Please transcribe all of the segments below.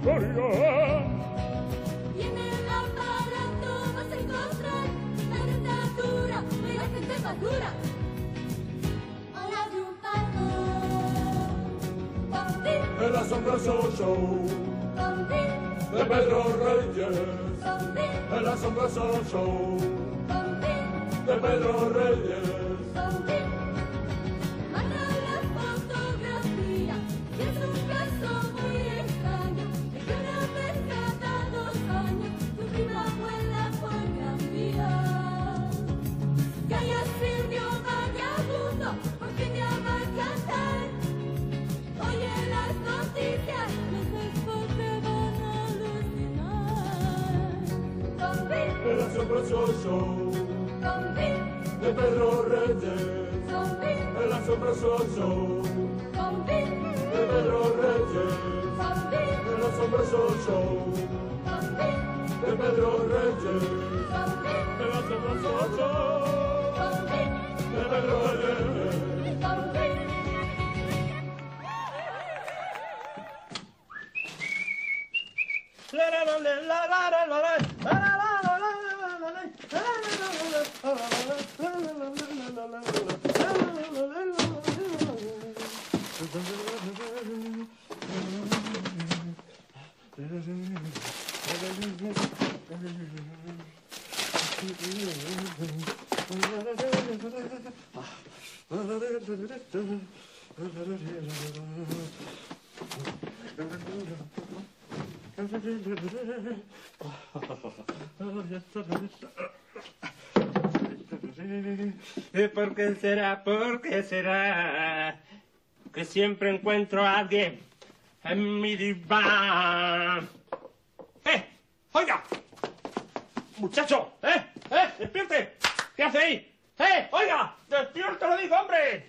gloria. Y en el aparato vas a encontrar la dentadura de la gente madura. Hola de un pato. El asombroso show de Pedro Reyes. El asombroso show de Pedro Reyes. Manda la fotografía y es un caso muy extraño de que una vez cada 2 años tu prima vuela por Gran Vía. Que haya Silvio vagabundo porque te va a cantar. Oye las noticias, los después te van a alucinar. El asombroso show de Pedro Reyes. El asombroso show de Pedro Reyes. El asombroso show de Pedro Reyes. El asombroso show de Pedro Reyes. ¿Por qué será? ¿Por qué será? Que siempre encuentro a alguien en mi diván. ¡Oiga! ¡Muchacho! ¡Despierte! ¿Qué hace ahí? ¡Oiga! ¡Despierte, lo digo, hombre!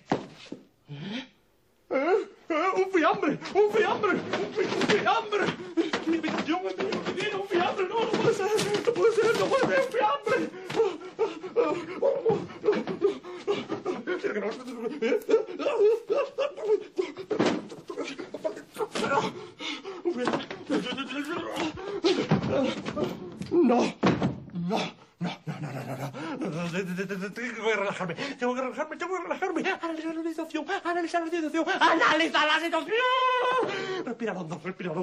¡Un fiambre! ¡Un fiambre! ¡Un fiambre! ¡Mi invitación es mi ¡un fiambre! ¡No, no puede ser! ¡No puede ser! ¡No puede ser! ¡Un fiambre! No. Tengo que relajarme. Analizar la situación. ¡Analiza la situación! Respira hondo.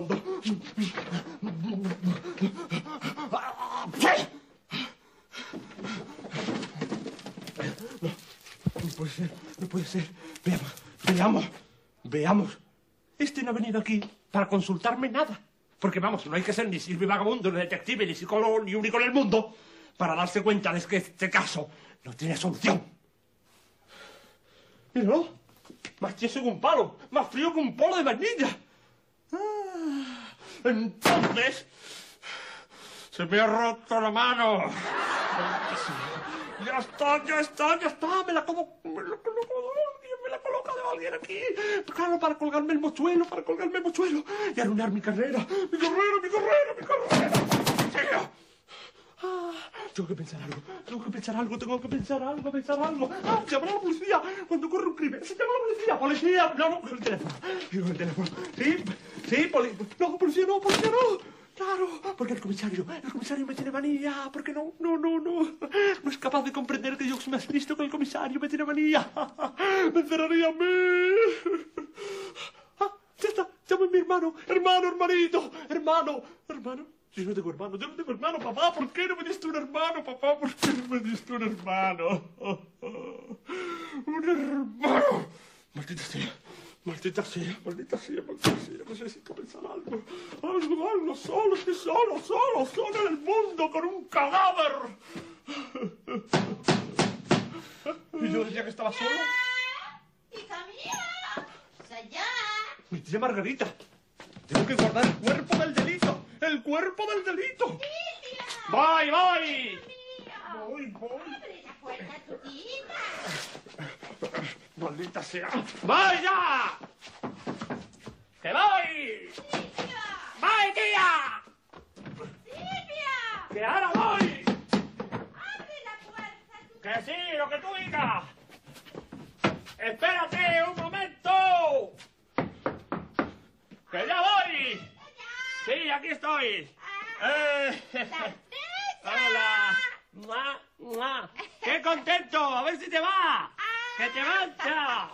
No puede ser. Veamos. Este no ha venido aquí para consultarme nada. Porque vamos, no hay que ser ni Silvio Vagabundo, ni detective, ni psicólogo, ni único en el mundo para darse cuenta de que este caso no tiene solución. Míralo, más tieso que un palo, más frío que un polo de vainilla. Entonces, se me ha roto la mano. Ya está, me la coloca de alguien aquí. Claro, para colgarme el mochuelo, y arruinar mi carrera. Tengo que pensar algo. Llamará a la policía cuando ocurre un crimen. Se llama a la policía. No, el teléfono. Sí, policía no. Claro, porque el comisario me tiene manía, porque no es capaz de comprender que yo soy más listo que el comisario, me tiene manía. Me encerraría a mí. Ya está, llamo a mi hermanito. Si no tengo hermano, papá, ¿por qué no me diste un hermano, papá? ¿Por qué no me diste un hermano? ¡Un hermano! Maldita sea, necesito pensar algo, solo en el mundo, con un cadáver. Y yo decía que estaba solo. ¡Hija mía! ¡Sayá! Mi tía Margarita, tengo que guardar el cuerpo del delito. ¡Silvia! ¡Voy! Voy. ¡Abre la puerta, tu tita! Maldita sea. ¡Voy ya! ¡Que voy! ¡Silvia! ¡Voy, tía! ¡Silvia! ¡Que ahora voy! ¡Abre la puerta, tu tita! ¡Que sí, lo que tú digas! ¡Espérate un momento! ¡Que ya voy! Sí, aquí estoy. ¡Sorpresa! Hola. ¡Mua, mua! ¡Qué contento! A ver si te va. ¡Que te marcha!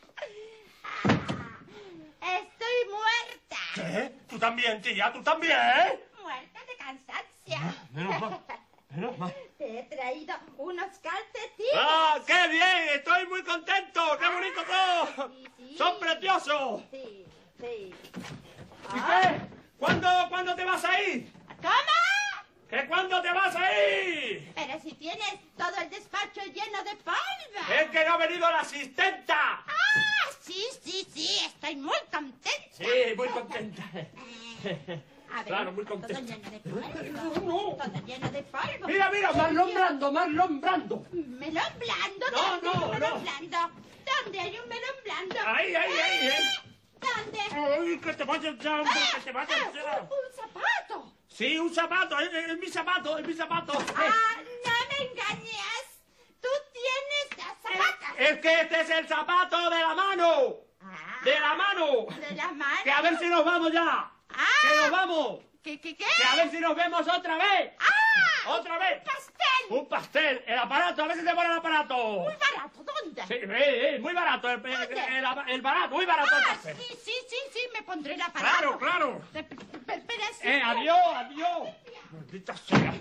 Estoy muerta. ¿Qué? ¿Tú también, tía? ¿Tú también? Muerta de cansancio. Menos mal. Menos mal. Te he traído unos calcetines. ¡Ah, qué bien! ¡Estoy muy contento! ¡Qué bonito todo! Sí, sí. ¡Son preciosos! Sí, sí. ¿Y qué? ¿Cuándo te vas a ir? ¿Cómo? ¿Que cuándo te vas a ir? Pero si tienes todo el despacho lleno de polvo. ¡Es que no ha venido la asistenta! Ah, sí, estoy muy contenta. Sí, muy contenta. A ver, Claro, muy contenta. todo lleno de polvo. Todo lleno de polvo. Mira, Marlon Brando. Melón blando. No, ¿Dónde hay no, un melón no. blando? ¿Dónde hay un melón blando? Ahí. ¿Dónde? ¡Ay, que te vayas ya! ¡Que te vayas ya! Un zapato. Sí, un zapato, es mi zapato, es mi zapato. Ah, no me engañes. Tú tienes dos zapatos. Es que este es el zapato de la mano. Ah, ¡De la mano! de la mano. ¡Que a ver si nos vamos ya! Ah, ¡Que nos vamos! ¿Qué? ¡Que a ver si nos vemos otra vez! ¡Ah! ¡Otra vez! ¡Pastel! ¡Un pastel! ¡El aparato! ¡A ver si te pone el aparato! Muy barato. ¿Dónde? Sí, muy barato. El barato, muy barato el Ah, pastel. sí, me pondré el aparato. Claro. Espera, sí. Adiós. Maldita sea.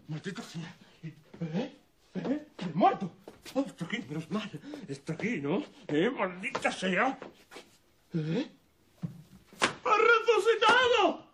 Muerto. Oh, está aquí, menos mal. Está aquí, ¿no? Maldita sea. ¡Ha resucitado!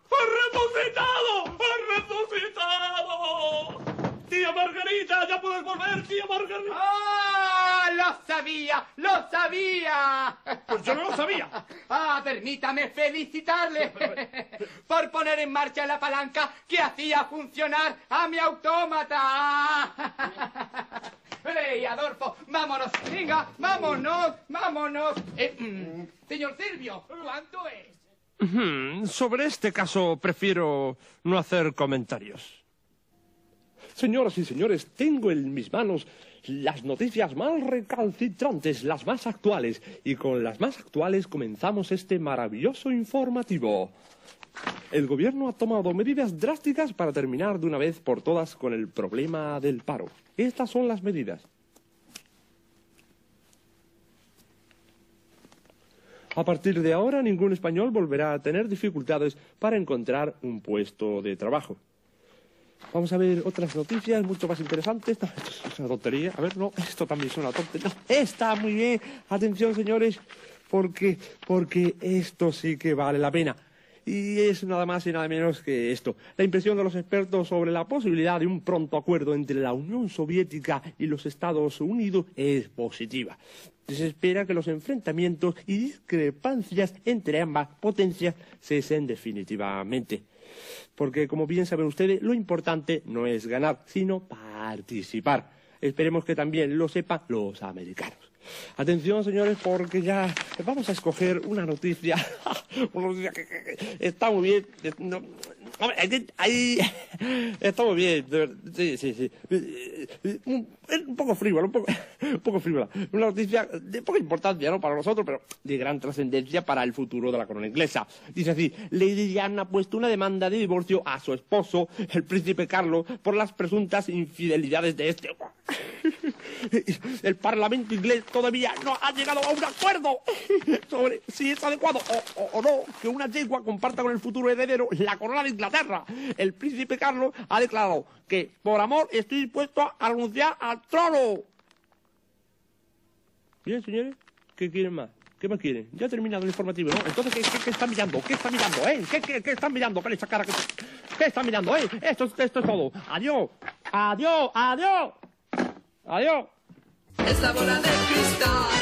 ¡Tía Margarita! ¡Ya puedes volver, tía Margarita! ¡Ah! ¡Lo sabía! Pues yo no lo sabía. Permítame felicitarle por poner en marcha la palanca que hacía funcionar a mi autómata. ¡Ey, Adolfo! ¡Vámonos! ¡Venga, vámonos! Señor Silvio, ¿cuánto es? Sobre este caso prefiero no hacer comentarios. Señoras y señores, tengo en mis manos las noticias más recalcitrantes, las más actuales. Y con las más actuales comenzamos este maravilloso informativo. El gobierno ha tomado medidas drásticas para terminar de una vez por todas con el problema del paro. Estas son las medidas. A partir de ahora, ningún español volverá a tener dificultades para encontrar un puesto de trabajo. Vamos a ver otras noticias mucho más interesantes. No, esto es una tontería. A ver, no, esto también es una tontería. No, está muy bien. Atención, señores, porque esto sí que vale la pena. Y es nada más y nada menos que esto. La impresión de los expertos sobre la posibilidad de un pronto acuerdo entre la Unión Soviética y los Estados Unidos es positiva. Se espera que los enfrentamientos y discrepancias entre ambas potencias cesen definitivamente. Porque, como bien saben ustedes, lo importante no es ganar, sino participar. Esperemos que también lo sepan los americanos. Atención, señores, porque ya vamos a escoger una noticia. Una noticia que está muy bien. No, hombre, ahí está muy bien. Sí. Un poco frívola, un poco frívola. Una noticia de poca importancia, ¿no?, para nosotros, pero de gran trascendencia para el futuro de la corona inglesa. Dice así: Lady Diana ha puesto una demanda de divorcio a su esposo, el príncipe Carlos, por las presuntas infidelidades de este. El Parlamento inglés todavía no ha llegado a un acuerdo sobre si es adecuado o no que una yegua comparta con el futuro heredero la corona de Inglaterra. El príncipe Carlos ha declarado que, por amor, estoy dispuesto a renunciar al trono. Bien, señores, ¿qué quieren más? ¿Qué más quieren? Ya ha terminado el informativo, ¿no? Entonces, ¿qué están mirando? ¿Qué están mirando, ¿Qué están mirando con esa cara? ¿Qué están mirando, Esto es todo. Adiós. Es la bola de cristal.